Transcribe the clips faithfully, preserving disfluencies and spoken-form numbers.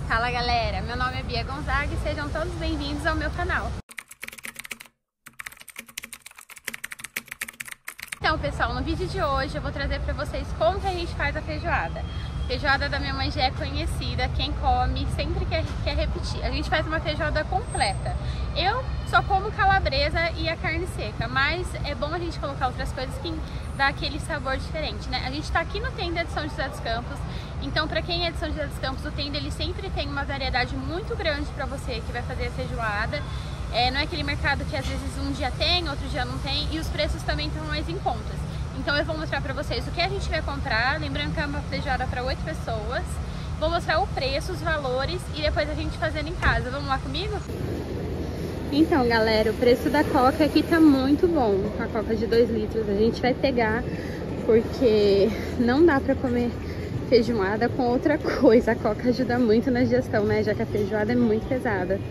Fala galera, meu nome é Bia Gonzaga e sejam todos bem-vindos ao meu canal. Então pessoal, no vídeo de hoje eu vou trazer para vocês como que a gente faz a feijoada. A feijoada da minha mãe já é conhecida, quem come sempre quer, quer repetir. A gente faz uma feijoada completa. Eu só como calabresa e a carne seca, mas é bom a gente colocar outras coisas que dá aquele sabor diferente, né? A gente tá aqui no Tenda de São José dos Campos, então para quem é de São José dos Campos, o Tenda ele sempre tem uma variedade muito grande para você que vai fazer a feijoada. É, não é aquele mercado que às vezes um dia tem, outro dia não tem, e os preços também estão mais em contas. Então eu vou mostrar pra vocês o que a gente vai comprar, lembrando que é uma feijoada para oito pessoas. Vou mostrar o preço, os valores e depois a gente fazendo em casa. Vamos lá comigo? Então galera, o preço da coca aqui tá muito bom, a coca de dois litros. A gente vai pegar porque não dá pra comer feijoada com outra coisa. A coca ajuda muito na digestão, né, já que a feijoada é muito pesada.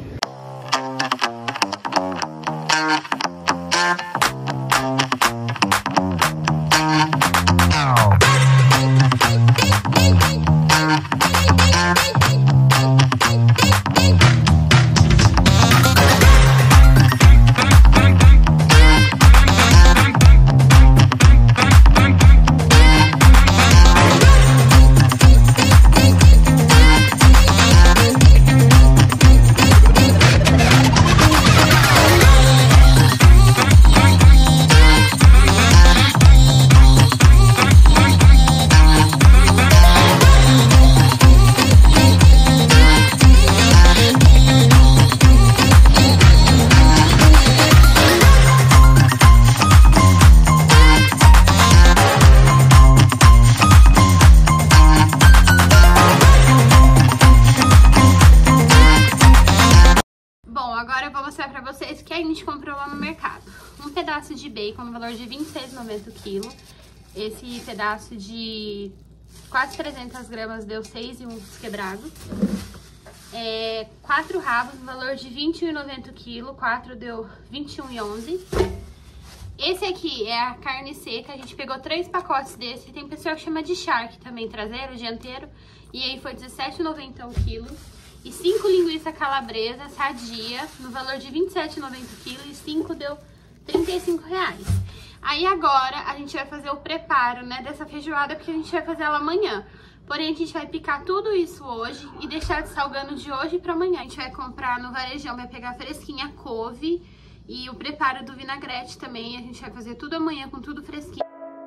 Para vocês que a gente comprou lá no mercado. Um pedaço de bacon no valor de vinte e seis reais e noventa centavos o quilo. Esse pedaço de quase trezentas gramas deu seis e um quebrados. É, quatro rabos no valor de vinte e um reais e noventa centavos o quilo. quatro deu vinte e um reais e onze centavos. Esse aqui é a carne seca. A gente pegou três pacotes desse. Tem pessoa que chama de charque também, traseiro, dianteiro. E aí foi dezessete reais e noventa centavos o quilo. E cinco linguiça calabresa sadia, no valor de vinte e sete reais e noventa centavos o quilo, e cinco deu trinta e cinco reais. Aí agora a gente vai fazer o preparo, né, dessa feijoada, porque a gente vai fazer ela amanhã. Porém, a gente vai picar tudo isso hoje e deixar de salgando de hoje para amanhã. A gente vai comprar no varejão, vai pegar fresquinha a couve e o preparo do vinagrete também. A gente vai fazer tudo amanhã com tudo fresquinho.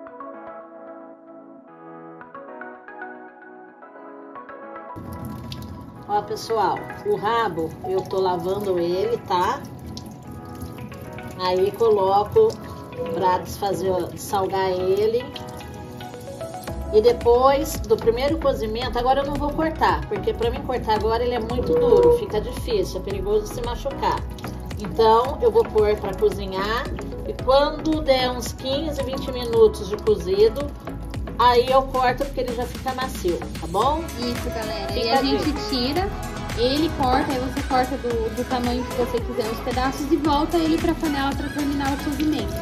Ó pessoal, o rabo eu tô lavando ele, tá? Aí coloco pra desfazer, salgar ele. E depois do primeiro cozimento, agora eu não vou cortar, porque pra mim cortar agora ele é muito duro, fica difícil, é perigoso se machucar. Então eu vou pôr pra cozinhar e quando der uns quinze, vinte minutos de cozido, aí eu corto porque ele já fica macio, tá bom? Isso, galera. Fica e a gente tira, ele corta, aí você corta do, do tamanho que você quiser os pedaços e volta ele pra panela pra terminar o cozimento.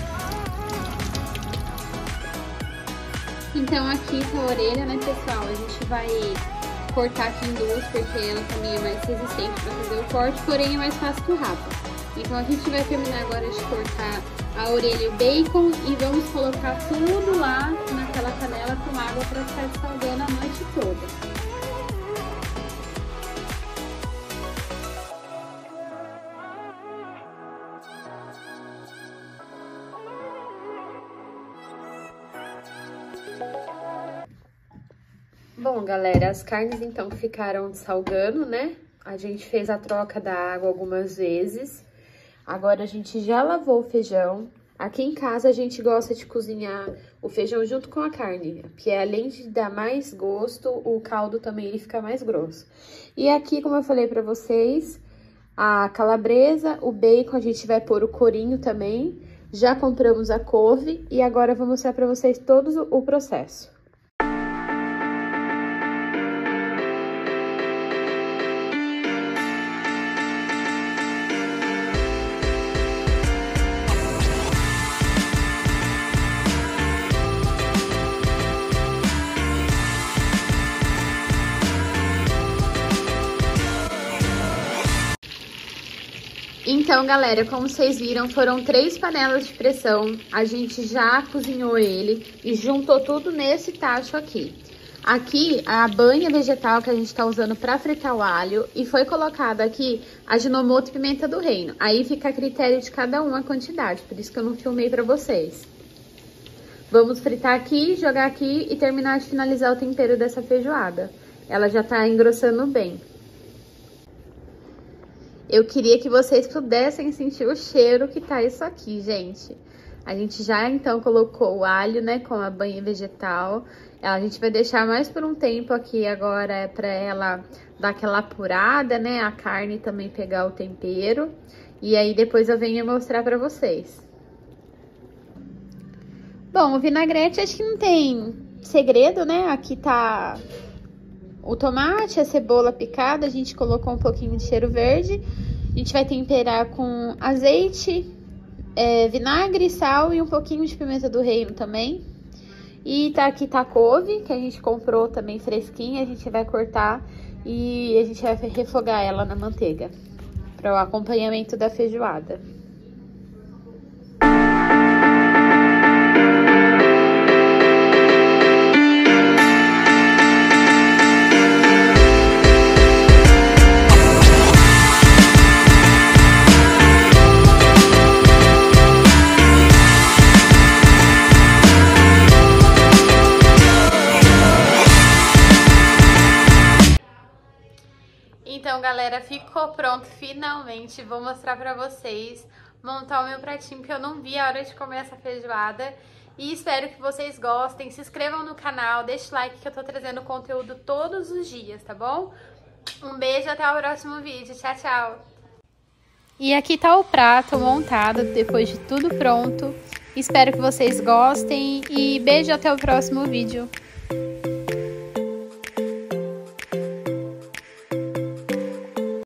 Então aqui com a orelha, né, pessoal? A gente vai cortar aqui em duas porque ela também é mais resistente pra fazer o corte, porém é mais fácil que o rabo. Então a gente vai terminar agora de cortar a orelha e o bacon e vamos colocar tudo lá naquela panela com água para ficar salgando a noite toda. Bom, galera, as carnes então ficaram salgando, né? A gente fez a troca da água algumas vezes. Agora a gente já lavou o feijão. Aqui em casa a gente gosta de cozinhar o feijão junto com a carne, porque além de dar mais gosto, o caldo também ele fica mais grosso. E aqui, como eu falei pra vocês, a calabresa, o bacon, a gente vai pôr o corinho também. Já compramos a couve e agora eu vou mostrar pra vocês todo o processo. Então, galera, como vocês viram, foram três panelas de pressão. A gente já cozinhou ele e juntou tudo nesse tacho aqui. Aqui, a banha vegetal que a gente tá usando pra fritar o alho. E foi colocado aqui aginomoto e pimenta do reino. Aí fica a critério de cada um a quantidade, por isso que eu não filmei pra vocês. Vamos fritar aqui, jogar aqui e terminar de finalizar o tempero dessa feijoada. Ela já tá engrossando bem. Eu queria que vocês pudessem sentir o cheiro que tá isso aqui, gente. A gente já, então, colocou o alho, né, com a banha vegetal. A gente vai deixar mais por um tempo aqui agora pra ela dar aquela apurada, né, a carne também pegar o tempero. E aí, depois eu venho mostrar pra vocês. Bom, o vinagrete acho que não tem segredo, né? Aqui tá o tomate, a cebola picada, a gente colocou um pouquinho de cheiro verde. A gente vai temperar com azeite, é, vinagre, sal e um pouquinho de pimenta do reino também. E tá aqui tá a couve, que a gente comprou também fresquinha, a gente vai cortar e a gente vai refogar ela na manteiga para o acompanhamento da feijoada. Então, galera, ficou pronto finalmente. Vou mostrar pra vocês, montar o meu pratinho, que eu não vi a hora de comer essa feijoada. E espero que vocês gostem. Se inscrevam no canal, deixe o like que eu tô trazendo conteúdo todos os dias, tá bom? Um beijo, até o próximo vídeo. Tchau, tchau! E aqui tá o prato montado, depois de tudo pronto. Espero que vocês gostem e beijo, até o próximo vídeo.